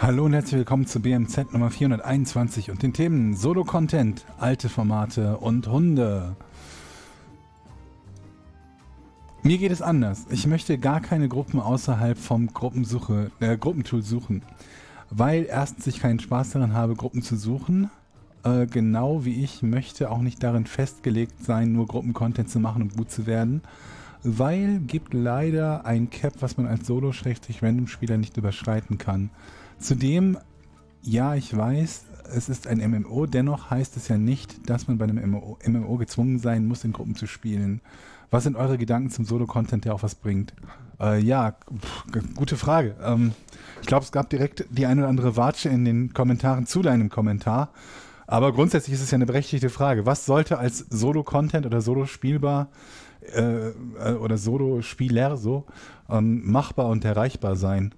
Hallo und herzlich willkommen zu BMZ Nummer 421 und den Themen Solo-Content, alte Formate und Hunde. Mir geht es anders. Ich möchte gar keine Gruppen außerhalb vom Gruppentool suchen, weil erstens ich keinen Spaß daran habe, Gruppen zu suchen. Genau wie ich möchte auch nicht darin festgelegt sein, nur Gruppencontent zu machen, um gut zu werden, weil gibt leider ein Cap, was man als Solo-Random-Spieler nicht überschreiten kann. Zudem, ja, ich weiß, es ist ein MMO, dennoch heißt es ja nicht, dass man bei einem MMO gezwungen sein muss, in Gruppen zu spielen. Was sind eure Gedanken zum Solo-Content, der auch was bringt? Gute Frage. Ich glaube, es gab direkt die eine oder andere Watsche in den Kommentaren zu deinem Kommentar. Aber grundsätzlich ist es ja eine berechtigte Frage. Was sollte als Solo-Content oder Solo-Spielbar oder Solo-Spieler machbar und erreichbar sein?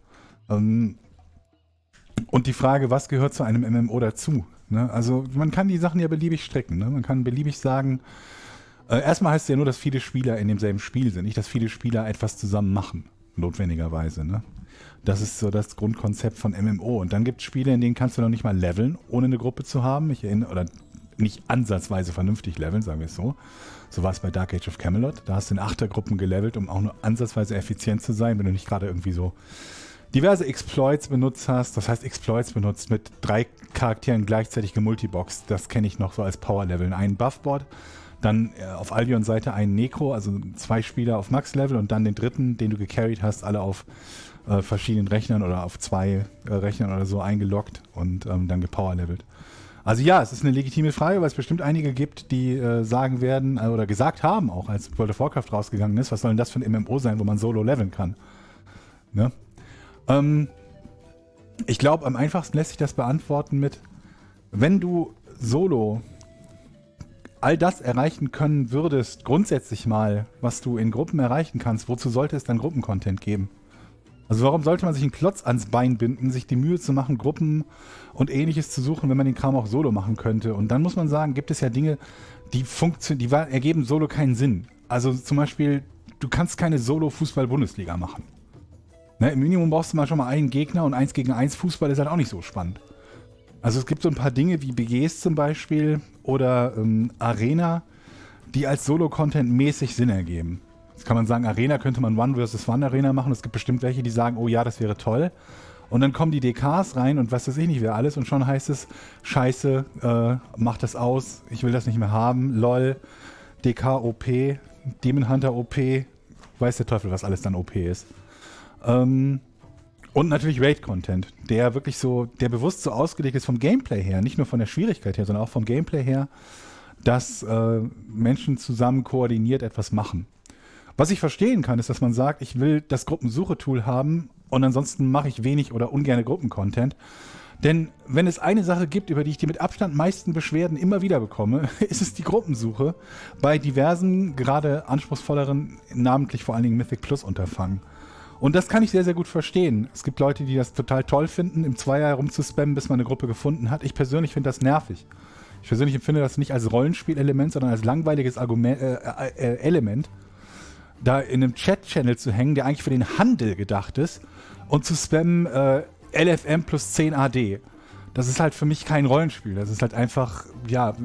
Und die Frage, was gehört zu einem MMO dazu? Ne? Also man kann die Sachen ja beliebig strecken. Ne? Man kann beliebig sagen, erstmal heißt es ja nur, dass viele Spieler in demselben Spiel sind, nicht, dass viele Spieler etwas zusammen machen, notwendigerweise. Ne? Das ist so das Grundkonzept von MMO. Und dann gibt es Spiele, in denen kannst du noch nicht mal leveln, ohne eine Gruppe zu haben. Oder nicht ansatzweise vernünftig leveln, sagen wir es so. So war es bei Dark Age of Camelot. Da hast du in Achtergruppen gelevelt, um auch nur ansatzweise effizient zu sein, wenn du nicht gerade irgendwie so diverse Exploits benutzt hast, das heißt Exploits benutzt mit 3 Charakteren gleichzeitig gemultiboxt, das kenne ich noch so als Power-Level. Einen Buffboard, dann auf Albions Seite einen Necro, also 2 Spieler auf Max-Level und dann den dritten, den du gecarried hast, alle auf verschiedenen Rechnern oder auf 2 Rechnern oder so eingeloggt und dann gepower-levelt. Also ja, es ist eine legitime Frage, weil es bestimmt einige gibt, die sagen werden oder gesagt haben, auch als World of Warcraft rausgegangen ist, was soll denn das für ein MMO sein, wo man solo leveln kann? Ne? Ich glaube, am einfachsten lässt sich das beantworten mit, wenn du solo all das erreichen können würdest, grundsätzlich mal, was du in Gruppen erreichen kannst, wozu sollte es dann Gruppencontent geben? Also warum sollte man sich einen Klotz ans Bein binden, sich die Mühe zu machen, Gruppen und Ähnliches zu suchen, wenn man den Kram auch solo machen könnte? Und dann muss man sagen, gibt es ja Dinge, die ergeben solo keinen Sinn. Also zum Beispiel, du kannst keine Solo-Fußball-Bundesliga machen. Ne, im Minimum brauchst du mal schon mal einen Gegner und 1 gegen 1 Fußball ist halt auch nicht so spannend. Also es gibt so ein paar Dinge wie BGs zum Beispiel oder Arena, die als Solo-Content mäßig Sinn ergeben. Jetzt kann man sagen, Arena könnte man One vs. One Arena machen. Es gibt bestimmt welche, die sagen, oh ja, das wäre toll. Und dann kommen die DKs rein und was weiß ich nicht, wer alles. Und schon heißt es, scheiße, mach das aus, ich will das nicht mehr haben. LOL, DK OP, Demon Hunter OP, weiß der Teufel, was alles dann OP ist. Und natürlich Raid-Content, der wirklich so, der bewusst so ausgelegt ist vom Gameplay her, nicht nur von der Schwierigkeit her, sondern auch vom Gameplay her, dass Menschen zusammen koordiniert etwas machen. Was ich verstehen kann, ist, dass man sagt, ich will das Gruppensuche-Tool haben und ansonsten mache ich wenig oder ungerne Gruppencontent. Denn wenn es eine Sache gibt, über die ich die mit Abstand meisten Beschwerden immer wieder bekomme, ist es die Gruppensuche bei diversen, gerade anspruchsvolleren, namentlich vor allen Dingen Mythic Plus Unterfangen. Und das kann ich sehr, sehr gut verstehen. Es gibt Leute, die das total toll finden, im Zweier herumzuspammen, bis man eine Gruppe gefunden hat. Ich persönlich finde das nervig. Ich persönlich empfinde das nicht als Rollenspielelement, sondern als langweiliges Element, da in einem Chat-Channel zu hängen, der eigentlich für den Handel gedacht ist, und zu spammen LFM plus 10 AD. Das ist halt für mich kein Rollenspiel. Das ist halt einfach, ja,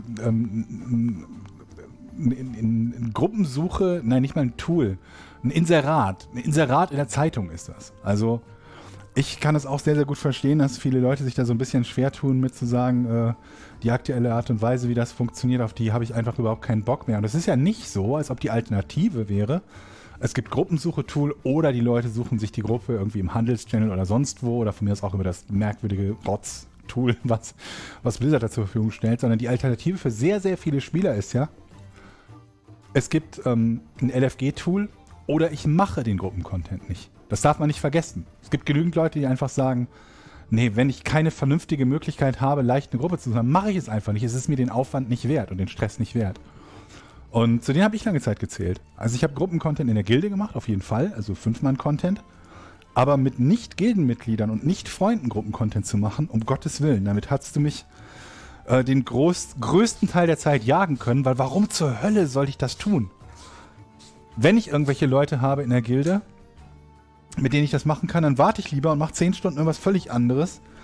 in Gruppensuche, nein, nicht mal ein Tool. Ein Inserat in der Zeitung ist das. Also ich kann es auch sehr, sehr gut verstehen, dass viele Leute sich da so ein bisschen schwer tun, mit zu sagen, die aktuelle Art und Weise, wie das funktioniert, auf die habe ich einfach überhaupt keinen Bock mehr. Und es ist ja nicht so, als ob die Alternative wäre, es gibt Gruppensuche-Tool oder die Leute suchen sich die Gruppe irgendwie im Handelschannel oder sonst wo oder von mir aus auch über das merkwürdige Rotz-Tool, was Blizzard da zur Verfügung stellt, sondern die Alternative für sehr, sehr viele Spieler ist ja, es gibt ein LFG-Tool, oder ich mache den Gruppencontent nicht. Das darf man nicht vergessen. Es gibt genügend Leute, die einfach sagen, nee, wenn ich keine vernünftige Möglichkeit habe, leicht eine Gruppe zu suchen, mache ich es einfach nicht. Es ist mir den Aufwand nicht wert und den Stress nicht wert. Und zu denen habe ich lange Zeit gezählt. Also ich habe Gruppencontent in der Gilde gemacht, auf jeden Fall, also 5-Mann-Content. Aber mit Nicht-Gildenmitgliedern und Nicht-Freunden Gruppencontent zu machen, um Gottes Willen, damit hast du mich den größten Teil der Zeit jagen können, weil warum zur Hölle soll ich das tun? Wenn ich irgendwelche Leute habe in der Gilde, mit denen ich das machen kann, dann warte ich lieber und mache 10 Stunden irgendwas völlig anderes,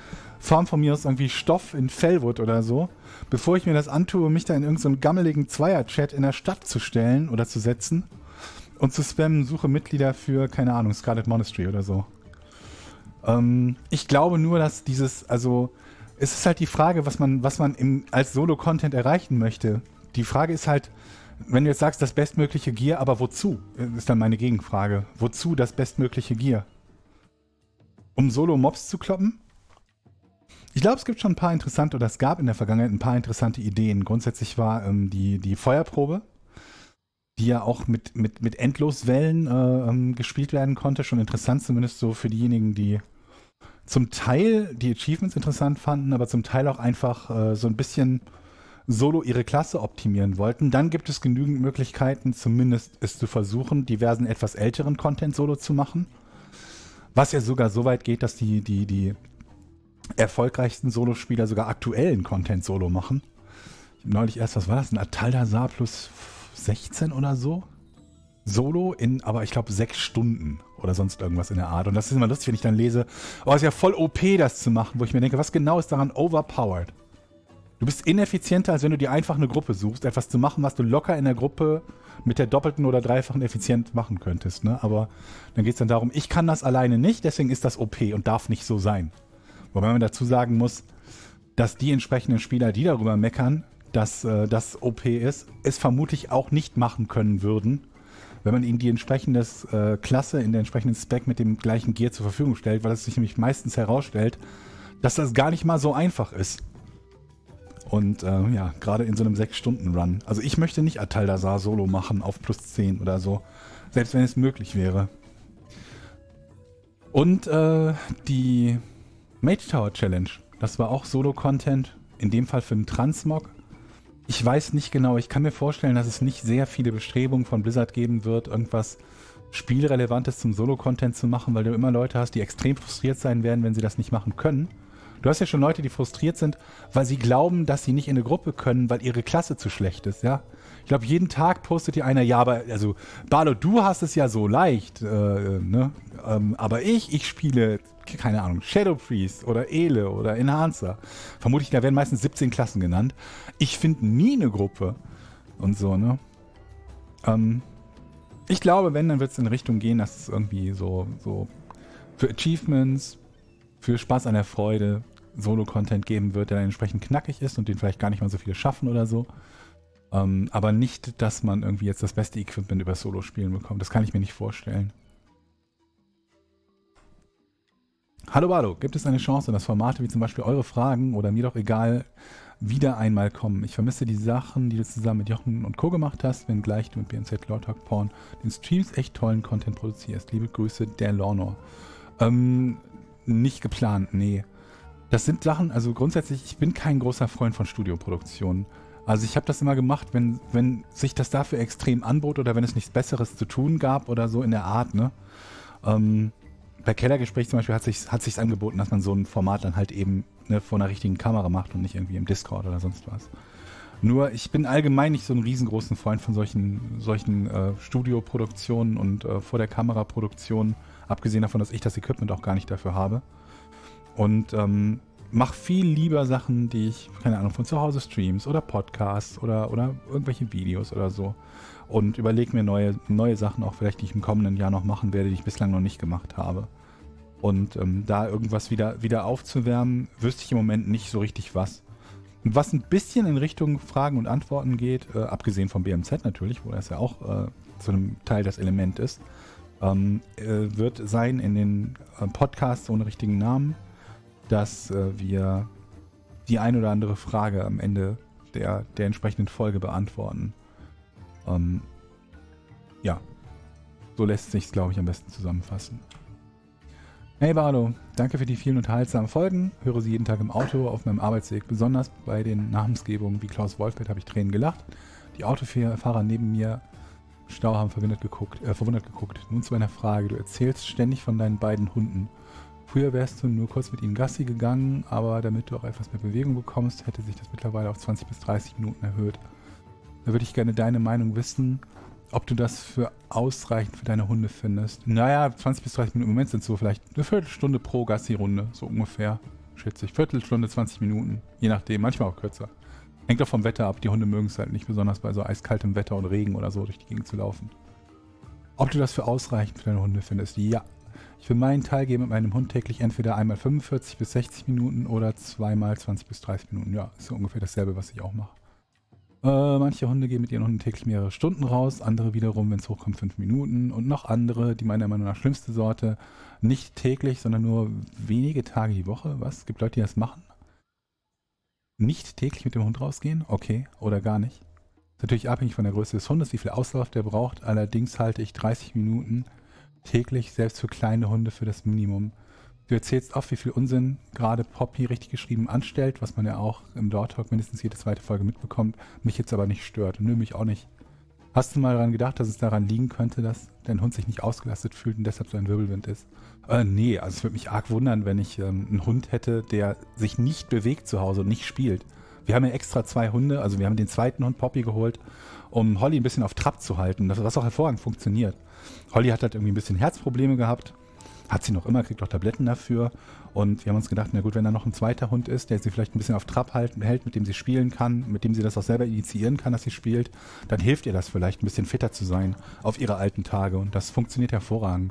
Form von mir aus irgendwie Stoff in Fellwood oder so, bevor ich mir das antue, mich da in irgendeinen gammeligen Zweier-Chat in der Stadt zu stellen oder zu setzen und zu spammen, suche Mitglieder für, keine Ahnung, Scarlet Monastery oder so. Ich glaube nur, dass also es ist halt die Frage, was man als Solo-Content erreichen möchte. Die Frage ist halt, wenn du jetzt sagst, das bestmögliche Gear, aber wozu? Ist dann meine Gegenfrage. Wozu das bestmögliche Gear? Um Solo-Mobs zu kloppen? Ich glaube, es gibt schon ein paar interessante, oder es gab in der Vergangenheit ein paar interessante Ideen. Grundsätzlich war die Feuerprobe, die ja auch mit Endloswellen gespielt werden konnte, schon interessant, zumindest so für diejenigen, die zum Teil die Achievements interessant fanden, aber zum Teil auch einfach so ein bisschen Solo ihre Klasse optimieren wollten. Dann gibt es genügend Möglichkeiten, zumindest es zu versuchen, diversen etwas älteren Content Solo zu machen. Was ja sogar so weit geht, dass die erfolgreichsten Solospieler sogar aktuellen Content Solo machen. Ich habe neulich erst, was war das, ein Ataldazar plus 16 oder so? Solo aber ich glaube 6 Stunden oder sonst irgendwas in der Art. Und das ist immer lustig, wenn ich dann lese, oh, ist ja voll OP, das zu machen, wo ich mir denke, was genau ist daran overpowered? Du bist ineffizienter, als wenn du dir einfach eine Gruppe suchst, etwas zu machen, was du locker in der Gruppe mit der doppelten oder dreifachen effizient machen könntest. Ne? Aber dann geht es dann darum, ich kann das alleine nicht, deswegen ist das OP und darf nicht so sein. Wobei man dazu sagen muss, dass die entsprechenden Spieler, die darüber meckern, dass das OP ist, es vermutlich auch nicht machen können würden, wenn man ihnen die entsprechende Klasse in der entsprechenden Spec mit dem gleichen Gear zur Verfügung stellt, weil es sich nämlich meistens herausstellt, dass das gar nicht mal so einfach ist. Und ja, gerade in so einem 6-Stunden-Run. Also ich möchte nicht Ataldazar Solo machen auf plus 10 oder so, selbst wenn es möglich wäre. Und die Mage Tower Challenge, das war auch Solo-Content, in dem Fall für den Transmog. Ich weiß nicht genau, ich kann mir vorstellen, dass es nicht sehr viele Bestrebungen von Blizzard geben wird, irgendwas Spielrelevantes zum Solo-Content zu machen, weil du immer Leute hast, die extrem frustriert sein werden, wenn sie das nicht machen können. Du hast ja schon Leute, die frustriert sind, weil sie glauben, dass sie nicht in eine Gruppe können, weil ihre Klasse zu schlecht ist, ja. Ich glaube, jeden Tag postet dir einer, ja, aber, also, Barlo, du hast es ja so leicht, ne? Aber ich spiele, keine Ahnung, Shadow Priest oder Ele oder Enhancer. Vermutlich, da werden meistens 17 Klassen genannt. Ich finde nie eine Gruppe und so, ne? Ich glaube, wenn, dann wird es in Richtung gehen, dass es irgendwie so für Achievements, für Spaß an der Freude Solo-Content geben wird, der dann entsprechend knackig ist und den vielleicht gar nicht mal so viele schaffen oder so. Aber nicht, dass man irgendwie jetzt das beste Equipment über Solo-Spielen bekommt. Das kann ich mir nicht vorstellen. Hallo Barlo, gibt es eine Chance, dass Formate wie zum Beispiel eure Fragen oder mir doch egal wieder einmal kommen? Ich vermisse die Sachen, die du zusammen mit Jochen und Co. gemacht hast, wenngleich du mit BNZ Lord Talk Porn den Streams echt tollen Content produzierst. Liebe Grüße, der Lornor. Nicht geplant, nee. Das sind Sachen, also grundsätzlich, ich bin kein großer Freund von Studioproduktionen. Also ich habe das immer gemacht, wenn sich das dafür extrem anbot oder wenn es nichts Besseres zu tun gab oder so in der Art, ne? Bei Kellergespräch zum Beispiel hat sich's angeboten, dass man so ein Format dann halt eben, ne, vor einer richtigen Kamera macht und nicht irgendwie im Discord oder sonst was. Nur ich bin allgemein nicht so ein riesengroßen Freund von solchen Studioproduktionen und vor der Kamera Produktionen, abgesehen davon, dass ich das Equipment auch gar nicht dafür habe. Und mache viel lieber Sachen, die ich, keine Ahnung, von zu Hause Streams oder Podcasts oder irgendwelche Videos oder so. Und überlege mir neue Sachen auch vielleicht, die ich im kommenden Jahr noch machen werde, die ich bislang noch nicht gemacht habe. Und da irgendwas wieder aufzuwärmen, wüsste ich im Moment nicht so richtig was. Und was ein bisschen in Richtung Fragen und Antworten geht, abgesehen vom BMZ natürlich, wo das ja auch zu einem Teil das Element ist, wird sein in den Podcasts ohne richtigen Namen, dass wir die ein oder andere Frage am Ende der entsprechenden Folge beantworten. Ja, so lässt sich es, glaube ich, am besten zusammenfassen. Hey Barlo, danke für die vielen unterhaltsamen Folgen. Höre sie jeden Tag im Auto auf meinem Arbeitsweg. Besonders bei den Namensgebungen wie Klaus Wolfbett habe ich Tränen gelacht. Die Autofahrer neben mir Stau haben verwundert geguckt. Nun zu meiner Frage. Du erzählst ständig von deinen beiden Hunden. Früher wärst du nur kurz mit ihnen Gassi gegangen, aber damit du auch etwas mehr Bewegung bekommst, hätte sich das mittlerweile auf 20 bis 30 Minuten erhöht. Da würde ich gerne deine Meinung wissen, ob du das für ausreichend für deine Hunde findest. Naja, 20 bis 30 Minuten im Moment sind so vielleicht eine Viertelstunde pro Gassi-Runde, so ungefähr. schätze ich. Viertelstunde, 20 Minuten, je nachdem, manchmal auch kürzer. Hängt auch vom Wetter ab, die Hunde mögen es halt nicht, besonders bei so eiskaltem Wetter und Regen oder so durch die Gegend zu laufen. Ob du das für ausreichend für deine Hunde findest? Ja. Ich für meinen Teil gehe mit meinem Hund täglich entweder einmal 45 bis 60 Minuten oder zweimal 20 bis 30 Minuten. Ja, ist so ungefähr dasselbe, was ich auch mache. Manche Hunde gehen mit ihren Hunden täglich mehrere Stunden raus, andere wiederum, wenn es hochkommt, 5 Minuten. Und noch andere, die meiner Meinung nach schlimmste Sorte, nicht täglich, sondern nur wenige Tage die Woche. Was? Es gibt Leute, die das machen? Nicht täglich mit dem Hund rausgehen? Okay, oder gar nicht. Ist natürlich abhängig von der Größe des Hundes, wie viel Auslauf der braucht. Allerdings halte ich 30 Minuten täglich, selbst für kleine Hunde, für das Minimum. Du erzählst oft, wie viel Unsinn gerade Poppy richtig geschrieben anstellt, was man ja auch im Dog Talk mindestens jede zweite Folge mitbekommt, mich jetzt aber nicht stört. Nö, mich auch nicht. Hast du mal daran gedacht, dass es daran liegen könnte, dass dein Hund sich nicht ausgelastet fühlt und deshalb so ein Wirbelwind ist? Nee, also es würde mich arg wundern, wenn ich einen Hund hätte, der sich nicht bewegt zu Hause und nicht spielt. Wir haben ja extra 2 Hunde, also wir haben den zweiten Hund Poppy geholt, um Holly ein bisschen auf Trab zu halten, was auch hervorragend funktioniert. Holly hat halt irgendwie ein bisschen Herzprobleme gehabt, hat sie noch immer, kriegt auch Tabletten dafür. Und wir haben uns gedacht, na gut, wenn da noch ein zweiter Hund ist, der sie vielleicht ein bisschen auf Trab hält, mit dem sie spielen kann, mit dem sie das auch selber initiieren kann, dass sie spielt, dann hilft ihr das vielleicht, ein bisschen fitter zu sein auf ihre alten Tage. Und das funktioniert hervorragend.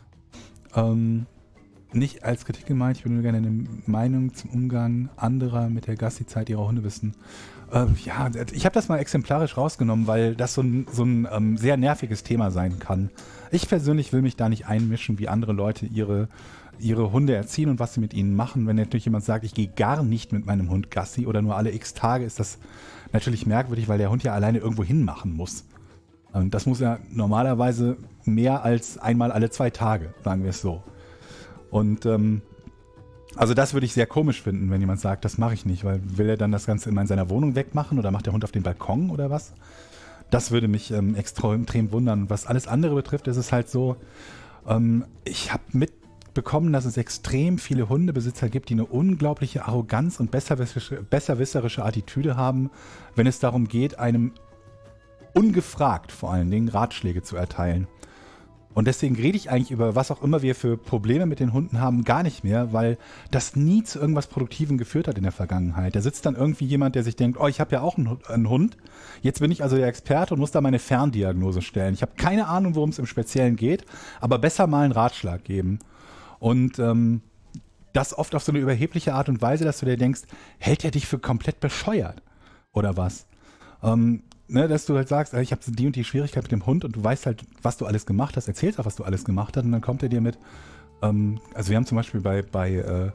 Nicht als Kritik gemeint, ich würde nur gerne eine Meinung zum Umgang anderer mit der Gassi-Zeit ihrer Hunde wissen. Ja, ich habe das mal exemplarisch rausgenommen, weil das so ein sehr nerviges Thema sein kann. Ich persönlich will mich da nicht einmischen, wie andere Leute ihre Hunde erziehen und was sie mit ihnen machen. Wenn natürlich jemand sagt, ich gehe gar nicht mit meinem Hund Gassi oder nur alle x Tage, ist das natürlich merkwürdig, weil der Hund ja alleine irgendwo hin machen muss. Und das muss ja normalerweise mehr als einmal alle 2 Tage, sagen wir es so. Und also das würde ich sehr komisch finden, wenn jemand sagt, das mache ich nicht, weil will er dann das Ganze in seiner Wohnung wegmachen oder macht der Hund auf den Balkon oder was? Das würde mich extrem wundern. Was alles andere betrifft, ist es halt so, ich habe mitbekommen, dass es extrem viele Hundebesitzer gibt, die eine unglaubliche Arroganz und besserwisserische Attitüde haben, wenn es darum geht, einem ungefragt vor allen Dingen Ratschläge zu erteilen. Und deswegen rede ich eigentlich über was auch immer wir für Probleme mit den Hunden haben, gar nicht mehr, weil das nie zu irgendwas Produktivem geführt hat in der Vergangenheit. Da sitzt dann irgendwie jemand, der sich denkt, oh, ich habe ja auch einen Hund, jetzt bin ich also der Experte und muss da meine Ferndiagnose stellen. Ich habe keine Ahnung, worum es im Speziellen geht, aber besser mal einen Ratschlag geben. Und das oft auf so eine überhebliche Art und Weise, dass du dir denkst, hält er dich für komplett bescheuert? Oder was? Dass du halt sagst, ich habe die und die Schwierigkeit mit dem Hund und du weißt halt, was du alles gemacht hast, erzählst auch, was du alles gemacht hast und dann kommt er dir mit, also wir haben zum Beispiel bei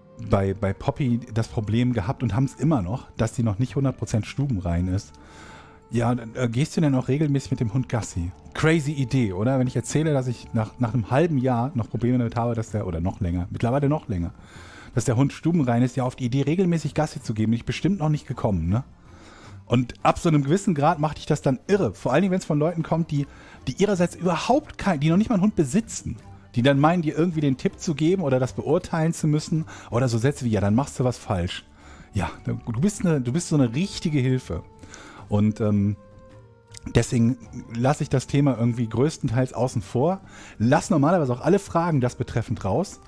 Poppy das Problem gehabt und haben es immer noch, dass die noch nicht 100% stubenrein ist. Ja, gehst du denn auch regelmäßig mit dem Hund Gassi? Crazy Idee, oder? Wenn ich erzähle, dass ich nach einem halben Jahr noch Probleme damit habe, oder noch länger, mittlerweile noch länger, dass der Hund stubenrein ist, ja auf die Idee, regelmäßig Gassi zu geben, bin ich bestimmt noch nicht gekommen, ne? Und ab so einem gewissen Grad macht dich das dann irre. Vor allen Dingen, wenn es von Leuten kommt, die ihrerseits die noch nicht mal einen Hund besitzen. Die dann meinen, dir irgendwie den Tipp zu geben oder das beurteilen zu müssen. Oder so Sätze wie, ja, dann machst du was falsch. Ja, du bist so eine richtige Hilfe. Und deswegen lasse ich das Thema irgendwie größtenteils außen vor. Lass normalerweise auch alle Fragen das betreffend raus.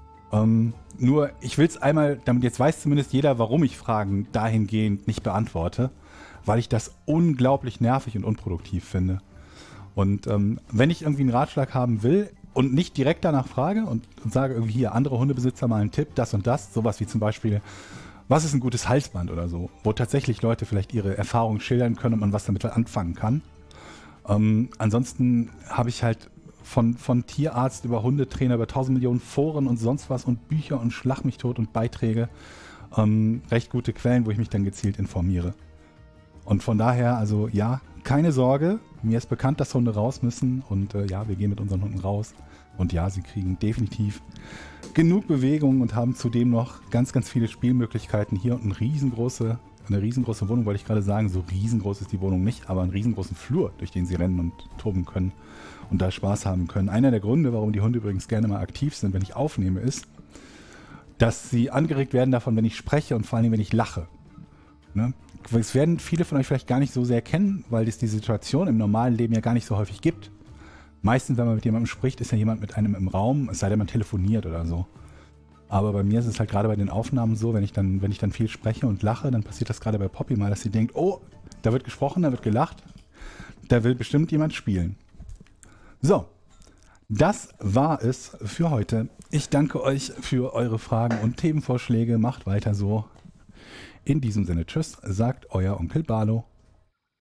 Nur, ich will es einmal, damit jetzt weiß zumindest jeder, warum ich Fragen dahingehend nicht beantworte. Weil ich das unglaublich nervig und unproduktiv finde. Und wenn ich irgendwie einen Ratschlag haben will und nicht direkt danach frage und sage irgendwie hier, andere Hundebesitzer mal einen Tipp, das und das, sowas wie zum Beispiel, was ist ein gutes Halsband oder so, wo tatsächlich Leute vielleicht ihre Erfahrungen schildern können und man was damit anfangen kann. Ansonsten habe ich halt von Tierarzt über Hundetrainer, über 1000 Millionen Foren und sonst was und Bücher und Schlag mich tot und Beiträge, recht gute Quellen, wo ich mich dann gezielt informiere. Und von daher, also ja, keine Sorge, mir ist bekannt, dass Hunde raus müssen und ja, wir gehen mit unseren Hunden raus. Und ja, sie kriegen definitiv genug Bewegung und haben zudem noch ganz, ganz viele Spielmöglichkeiten hier und eine riesengroße Wohnung, wollte ich gerade sagen, so riesengroß ist die Wohnung nicht, aber einen riesengroßen Flur, durch den sie rennen und toben können und da Spaß haben können. Einer der Gründe, warum die Hunde übrigens gerne mal aktiv sind, wenn ich aufnehme, ist, dass sie angeregt werden davon, wenn ich spreche und vor allem, wenn ich lache. Ne? Das werden viele von euch vielleicht gar nicht so sehr kennen, weil es die Situation im normalen Leben ja gar nicht so häufig gibt. Meistens, wenn man mit jemandem spricht, ist ja jemand mit einem im Raum, es sei denn, man telefoniert oder so. Aber bei mir ist es halt gerade bei den Aufnahmen so, wenn ich dann viel spreche und lache, dann passiert das gerade bei Poppy mal, dass sie denkt, oh, da wird gesprochen, da wird gelacht, da will bestimmt jemand spielen. So, das war es für heute. Ich danke euch für eure Fragen und Themenvorschläge. Macht weiter so. In diesem Sinne, tschüss, sagt euer Onkel Barlo.